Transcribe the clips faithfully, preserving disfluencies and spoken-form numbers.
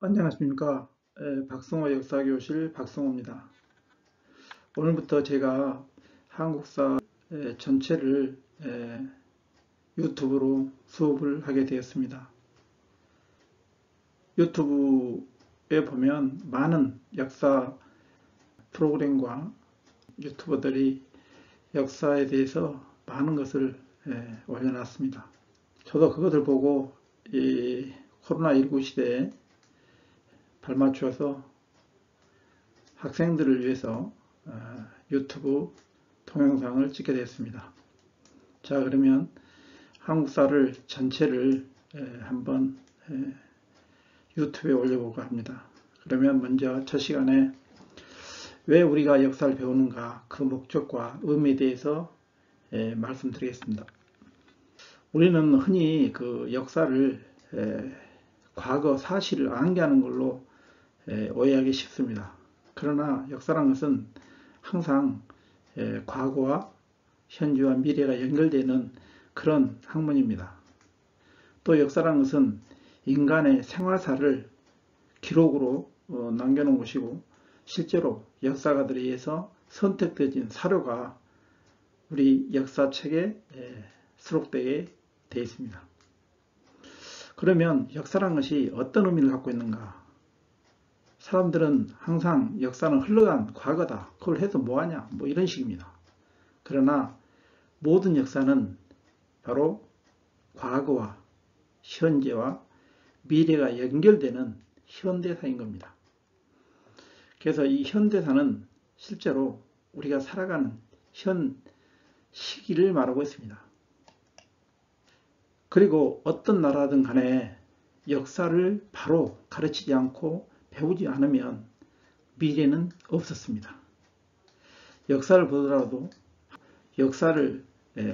안녕하십니까. 에, 박성호 역사교실 박성호입니다. 오늘부터 제가 한국사 에, 전체를 에, 유튜브로 수업을 하게 되었습니다. 유튜브에 보면 많은 역사 프로그램과 유튜버들이 역사에 대해서 많은 것을 에, 올려놨습니다. 저도 그것을 보고 이 코로나십구 시대에 발맞추어서 학생들을 위해서 유튜브 동영상을 찍게 되었습니다. 자, 그러면 한국사를 전체를 한번 유튜브에 올려볼까 합니다. 그러면 먼저 첫 시간에 왜 우리가 역사를 배우는가, 그 목적과 의미에 대해서 말씀드리겠습니다. 우리는 흔히 그 역사를 과거 사실을 암기하는 걸로 오해하기 쉽습니다. 그러나 역사란 것은 항상 과거와 현재와 미래가 연결되는 그런 학문입니다. 또 역사란 것은 인간의 생활사를 기록으로 남겨놓은 것이고, 실제로 역사가들에 의해서 선택되어진 사료가 우리 역사책에 수록되게 되어 있습니다. 그러면 역사란 것이 어떤 의미를 갖고 있는가? 사람들은 항상 역사는 흘러간 과거다, 그걸 해서 뭐하냐, 뭐 이런 식입니다. 그러나 모든 역사는 바로 과거와 현재와 미래가 연결되는 현대사인 겁니다. 그래서 이 현대사는 실제로 우리가 살아가는 현 시기를 말하고 있습니다. 그리고 어떤 나라든 간에 역사를 바로 가르치지 않고 배우지 않으면 미래는 없었습니다. 역사를 보더라도 역사를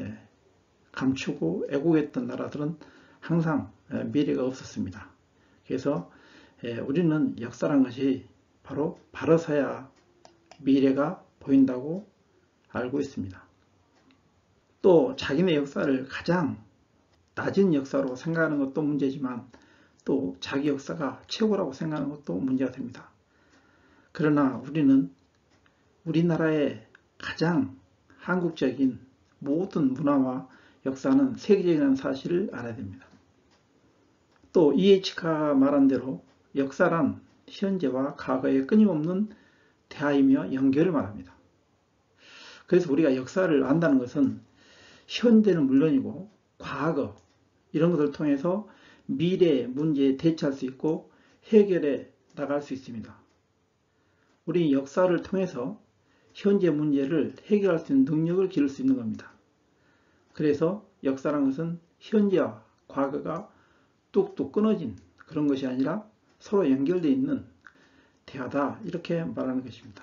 감추고 애국했던 나라들은 항상 미래가 없었습니다. 그래서 우리는 역사란 것이 바로 바로서야 미래가 보인다고 알고 있습니다. 또 자기네 역사를 가장 낮은 역사로 생각하는 것도 문제지만 또 자기 역사가 최고라고 생각하는 것도 문제가 됩니다. 그러나 우리는 우리나라의 가장 한국적인 모든 문화와 역사는 세계적이라는 사실을 알아야 됩니다. 또 이에이치가 말한 대로 역사란 현재와 과거의 끊임없는 대화이며 연결을 말합니다. 그래서 우리가 역사를 안다는 것은 현재는 물론이고 과거 이런 것을 통해서 미래의 문제에 대처할 수 있고 해결해 나갈 수 있습니다. 우리 역사를 통해서 현재 문제를 해결할 수 있는 능력을 기를 수 있는 겁니다. 그래서 역사란 것은 현재와 과거가 뚝뚝 끊어진 그런 것이 아니라 서로 연결되어 있는 대화다, 이렇게 말하는 것입니다.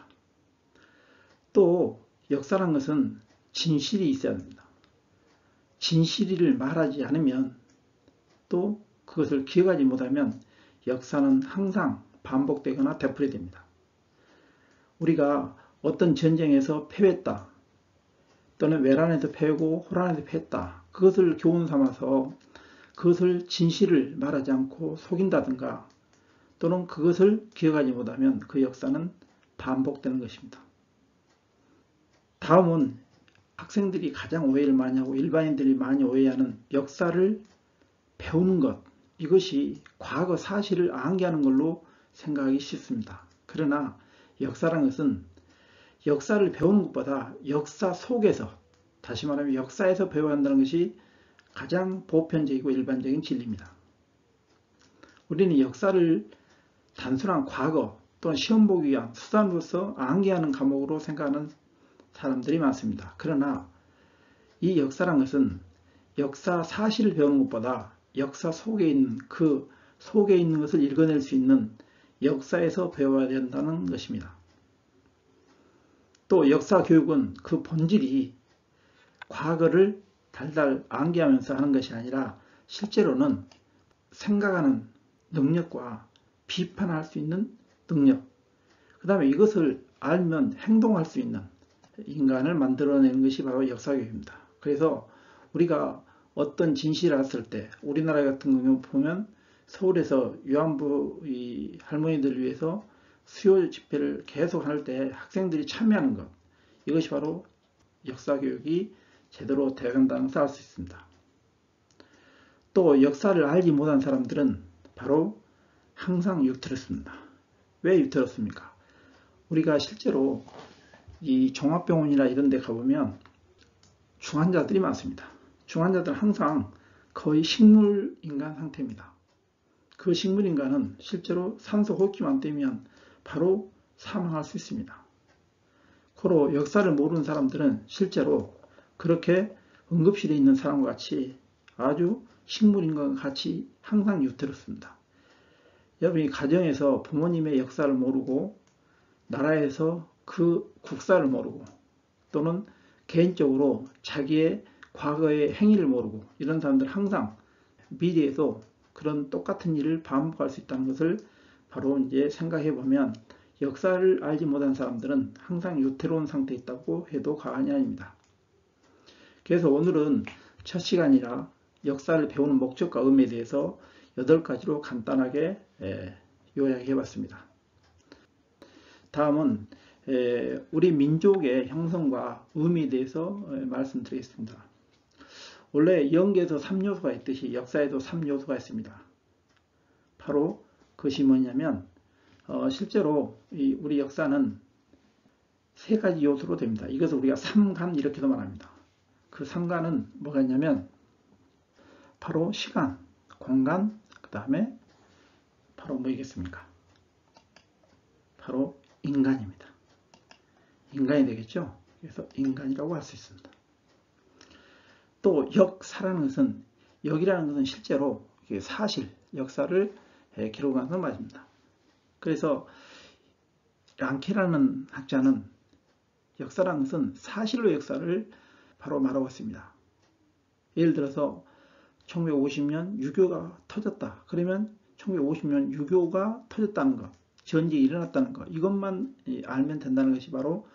또 역사란 것은 진실이 있어야 합니다. 진실을 말하지 않으면 또 그것을 기억하지 못하면 역사는 항상 반복되거나 되풀이됩니다. 우리가 어떤 전쟁에서 패했다, 또는 외란에서 패고 호란에서 패했다, 그것을 교훈 삼아서 그것을 진실을 말하지 않고 속인다든가, 또는 그것을 기억하지 못하면 그 역사는 반복되는 것입니다. 다음은 학생들이 가장 오해를 많이 하고 일반인들이 많이 오해하는 역사를 배우는 것, 이것이 과거 사실을 암기하는 걸로 생각하기 쉽습니다. 그러나 역사라는 것은 역사를 배우는 것보다 역사 속에서, 다시 말하면 역사에서 배워야 한다는 것이 가장 보편적이고 일반적인 진리입니다. 우리는 역사를 단순한 과거 또는 시험 보기 위한 수단으로서 암기하는 과목으로 생각하는 사람들이 많습니다. 그러나 이 역사란 것은 역사 사실을 배우는 것보다 역사 속에 있는 그 속에 있는 것을 읽어낼 수 있는 역사에서 배워야 된다는 것입니다. 또 역사 교육은 그 본질이 과거를 달달 암기하면서 하는 것이 아니라 실제로는 생각하는 능력과 비판할 수 있는 능력, 그 다음에 이것을 알면 행동할 수 있는 인간을 만들어내는 것이 바로 역사교육입니다. 그래서 우리가 어떤 진실을 알았을 때, 우리나라 같은 경우 보면 서울에서 위안부 이 할머니들을 위해서 수요 집회를 계속 할 때 학생들이 참여하는 것, 이것이 바로 역사교육이 제대로 되어간다는 것을 알 수 있습니다. 또 역사를 알지 못한 사람들은 바로 항상 유태롭습니다. 왜 유태롭습니까? 우리가 실제로 이 종합병원이나 이런 데 가보면 중환자들이 많습니다. 중환자들은 항상 거의 식물인간 상태입니다. 그 식물인간은 실제로 산소 호흡기만 되면 바로 사망할 수 있습니다. 고로 역사를 모르는 사람들은 실제로 그렇게 응급실에 있는 사람과 같이 아주 식물인간과 같이 항상 유태롭습니다. 여러분이 가정에서 부모님의 역사를 모르고 나라에서 그 국사를 모르고 또는 개인적으로 자기의 과거의 행위를 모르고 이런 사람들 항상 미래에도 그런 똑같은 일을 반복할 수 있다는 것을 바로 이제 생각해 보면 역사를 알지 못한 사람들은 항상 유태로운 상태에 있다고 해도 과언이 아닙니다. 그래서 오늘은 첫 시간이라 역사를 배우는 목적과 의미에 대해서 여덟 가지로 간단하게 요약해 봤습니다. 다음은 우리 민족의 형성과 의미에 대해서 말씀드리겠습니다. 원래 영계에도 삼 요소가 있듯이 역사에도 삼 요소가 있습니다. 바로 그것이 뭐냐면 어, 실제로 이 우리 역사는 세 가지 요소로 됩니다. 이것을 우리가 삼간 이렇게도 말합니다. 그 삼간은 뭐가 있냐면 바로 시간, 공간, 그 다음에 바로 뭐이겠습니까? 바로 인간입니다. 인간이 되겠죠? 그래서 인간이라고 할 수 있습니다. 또 역사라는 것은 역이라는 것은 실제로 사실, 역사를 기록하는 건 맞습니다. 그래서 랑케라는 학자는 역사라는 것은 사실로 역사를 바로 말하고 있습니다. 예를 들어서 천구백오십 년 유교가 터졌다. 그러면 천구백오십 년 유교가 터졌다는 것, 전쟁이 일어났다는 것, 이것만 알면 된다는 것이 바로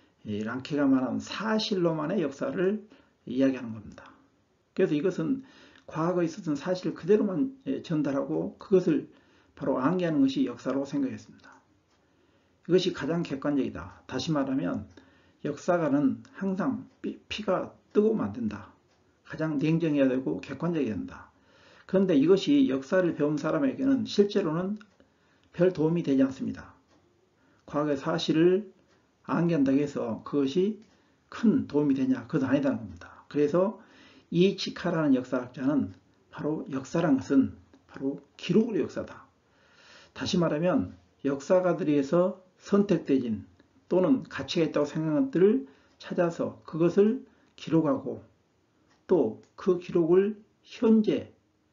랑케가 말하는 사실로만의 역사를 이야기하는 겁니다. 그래서 이것은 과거에 있었던 사실을 그대로만 전달하고 그것을 바로 암기하는 것이 역사라고 생각했습니다. 이것이 가장 객관적이다. 다시 말하면 역사가는 항상 피가 뜨거우면 안 된다. 가장 냉정해야 되고 객관적이어야 된다. 그런데 이것이 역사를 배운 사람에게는 실제로는 별 도움이 되지 않습니다. 과거의 사실을 암기한다고 해서 그것이 큰 도움이 되냐? 그것도 아니다는 겁니다. 그래서 이에이치카라는 역사학자는 바로 역사란 것은 바로 기록의 역사다. 다시 말하면 역사가들에서 선택되진 또는 가치가 있다고 생각한 것들을 찾아서 그것을 기록하고 또 그 기록을 현재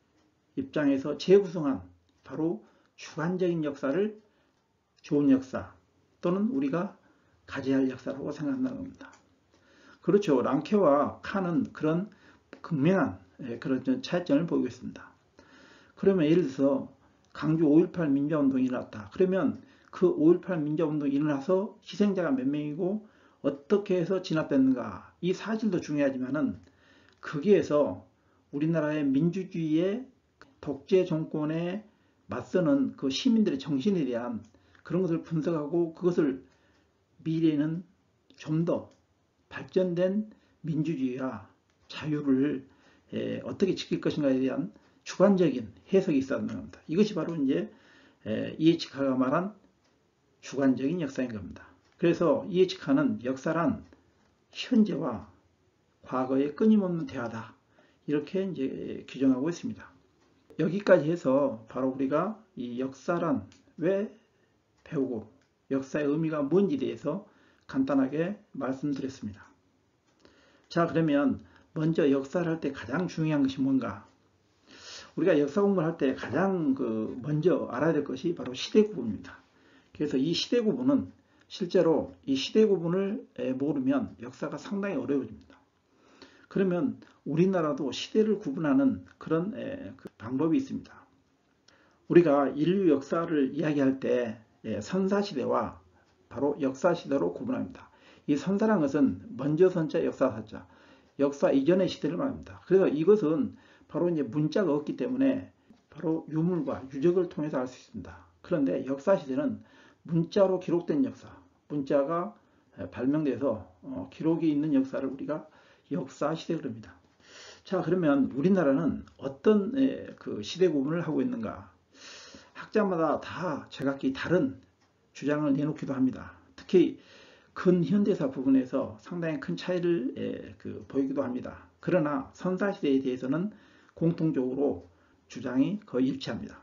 입장에서 재구성한 바로 주관적인 역사를 좋은 역사 또는 우리가 가져야 할 역사라고 생각한다는 겁니다. 그렇죠. 랑케와 칸은 그런 극명한 그런 차이점을 보이고 있습니다. 그러면 예를 들어서 강주 오일팔 민주화운동이 일어났다. 그러면 그 오일팔 민주화운동이 일어나서 희생자가 몇 명이고 어떻게 해서 진압됐는가, 이 사실도 중요하지만은 거기에서 우리나라의 민주주의의 독재 정권에 맞서는 그 시민들의 정신에 대한 그런 것을 분석하고 그것을 미래에는 좀 더 발전된 민주주의와 자유를 어떻게 지킬 것인가에 대한 주관적인 해석이 있었던 겁니다. 이것이 바로 이제 이에이치카가 말한 주관적인 역사인 겁니다. 그래서 이에이치카는 역사란 현재와 과거의 끊임없는 대화다. 이렇게 이제 규정하고 있습니다. 여기까지 해서 바로 우리가 이 역사란 왜 배우고 역사의 의미가 뭔지에 대해서 간단하게 말씀드렸습니다. 자, 그러면 먼저 역사를 할 때 가장 중요한 것이 뭔가? 우리가 역사 공부를 할 때 가장 그 먼저 알아야 될 것이 바로 시대 구분입니다. 그래서 이 시대 구분은 실제로 이 시대 구분을 모르면 역사가 상당히 어려워집니다. 그러면 우리나라도 시대를 구분하는 그런 방법이 있습니다. 우리가 인류 역사를 이야기할 때 선사시대와 바로 역사시대로 구분합니다. 이 선사라는 것은 먼저 선자 역사사자, 역사 이전의 시대를 말합니다. 그래서 이것은 바로 이제 문자가 없기 때문에 바로 유물과 유적을 통해서 알 수 있습니다. 그런데 역사시대는 문자로 기록된 역사, 문자가 발명돼서 어, 기록이 있는 역사를 우리가 역사시대 그럽니다. 자, 그러면 우리나라는 어떤 에, 그 시대 구분을 하고 있는가? 학자마다 다 제각기 다른 주장을 내놓기도 합니다. 특히 근현대사 부분에서 상당히 큰 차이를 에, 그, 보이기도 합니다. 그러나 선사시대에 대해서는 공통적으로 주장이 거의 일치합니다.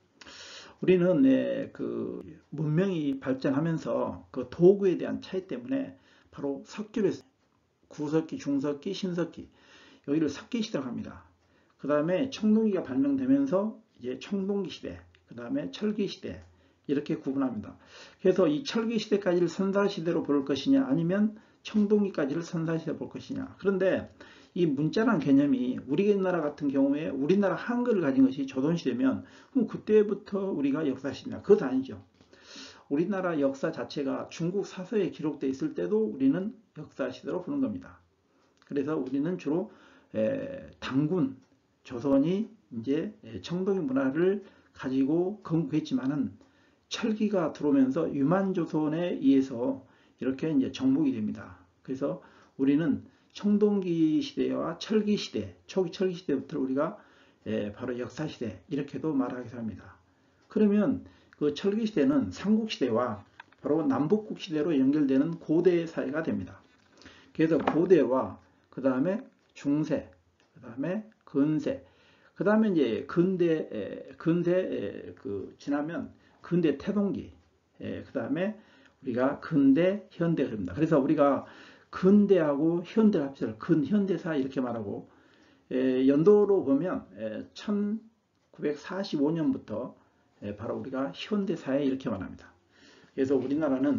우리는 에, 그 문명이 발전하면서 그 도구에 대한 차이 때문에 바로 석기를 구석기, 중석기, 신석기 여기를 석기 시대라고 합니다. 그 다음에 청동기가 발명되면서 이제 청동기 시대, 그 다음에 철기 시대 이렇게 구분합니다. 그래서 이 철기 시대까지를 선사시대로 볼 것이냐 아니면 청동기까지를 선사시대로 볼 것이냐. 그런데 이 문자라는 개념이 우리나라 같은 경우에 우리나라 한글을 가진 것이 조선시대면 그럼 그때부터 우리가 역사시대냐? 그것도 아니죠. 우리나라 역사 자체가 중국 사서에 기록되어 있을 때도 우리는 역사시대로 보는 겁니다. 그래서 우리는 주로 에, 당군, 조선이 이제 청동기 문화를 가지고 건국했지만은 철기가 들어오면서 유만조선에 의해서 이렇게 이제 정복이 됩니다. 그래서 우리는 청동기 시대와 철기 시대, 초기 철기 시대부터 우리가 에, 바로 역사 시대 이렇게도 말하기도 합니다. 그러면 그 철기 시대는 삼국 시대와 바로 남북국 시대로 연결되는 고대 사회가 됩니다. 그래서 고대와 그 다음에 중세, 그 다음에 근세, 그 다음에 이제 근대, 근세 그 지나면 근대 태동기, 그 다음에 우리가 근대 현대 그럽니다. 그래서 우리가 근대하고 현대를 합쳐서 근현대사 이렇게 말하고 연도로 보면 천구백사십오 년부터 바로 우리가 현대사에 이렇게 말합니다. 그래서 우리나라는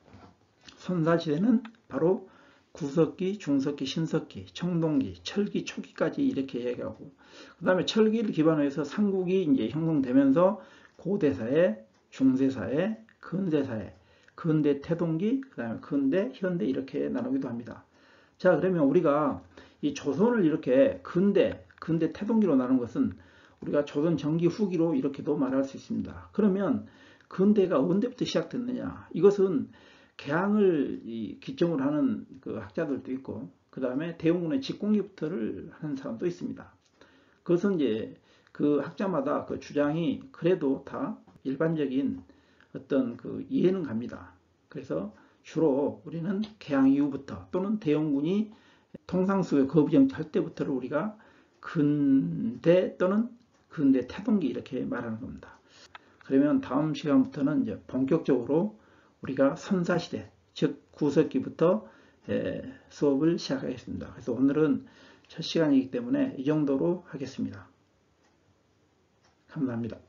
선사시대는 바로 구석기, 중석기, 신석기, 청동기, 철기, 초기까지 이렇게 얘기하고 그 다음에 철기를 기반으로 해서 삼국이 이제 형성되면서 고대사회, 중세사회, 근대사회, 근대 태동기, 그 다음에 근대, 현대 이렇게 나누기도 합니다. 자, 그러면 우리가 이 조선을 이렇게 근대, 근대 태동기로 나눈 것은 우리가 조선 전기 후기로 이렇게도 말할 수 있습니다. 그러면 근대가 언제부터 시작됐느냐? 이것은 개항을 기점으로 하는 그 학자들도 있고, 그 다음에 대웅군의 직공기부터를 하는 사람도 있습니다. 그것은 이제 그 학자마다 그 주장이 그래도 다 일반적인 어떤 그 이해는 갑니다. 그래서 주로 우리는 개항 이후부터 또는 대웅군이 통상수의 거부정할 때부터를 우리가 근대 또는 근대 태동기 이렇게 말하는 겁니다. 그러면 다음 시간부터는 이제 본격적으로 우리가 선사시대, 즉 구석기부터 수업을 시작하겠습니다. 그래서 오늘은 첫 시간이기 때문에 이 정도로 하겠습니다. 감사합니다.